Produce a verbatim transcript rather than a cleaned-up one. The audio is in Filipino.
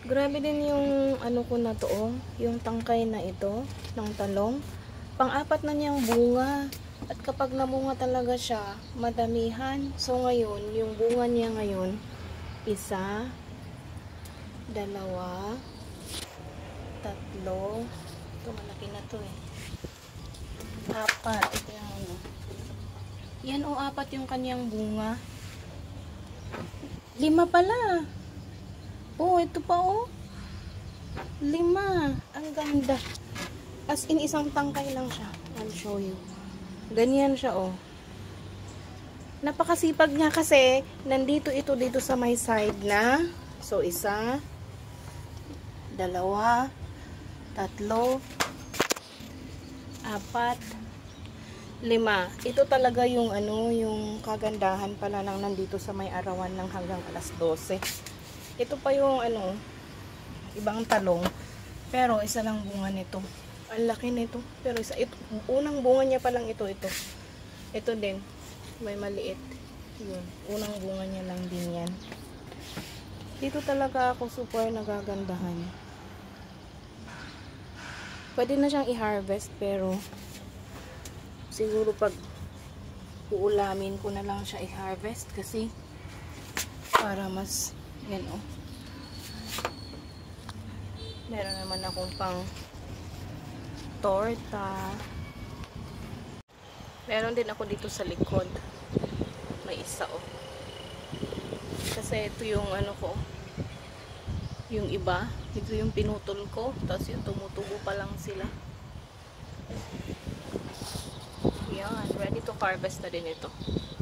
Grabe din yung ano ko na to, oh, yung tangkay na ito ng talong. Pang-apat na niyang bunga. At kapag namunga talaga siya, madamihan. So ngayon, yung bunga niya ngayon, isa, dalawa, tatlo, ito malaki na to eh. Apat, ito yung ano. Yan o, oh, apat yung kanyang bunga. Lima pala. Oh, ito pa oh. Lima. Ang ganda. As in, isang tangkay lang siya. I'll show you. Ganyan siya oh. Napakasipag niya kasi nandito ito dito sa may side na. So, isa, dalawa, tatlo, apat, lima. Ito talaga yung ano, yung kagandahan pala ng nandito sa may arawan ng hanggang alas dose. Ito pa yung ano, ibang talong. Pero isa lang bunga nito. Ang laki nito. Pero isa, ito, unang bunga niya pa lang ito, ito. Ito din. May maliit. Yun. Unang bunga niya lang din yan. Dito talaga ako super nagagandahan. Pwede na siyang i-harvest pero siguro pag uulamin ko na lang siya i-harvest kasi para mas yan oh. Meron naman akong pang torta. Meron din ako dito sa likod. May isa oh. Kasi ito yung ano ko. Yung iba, ito yung pinutol ko, tapos yung tumutubo pa lang sila. Yan, ready to harvest na din ito.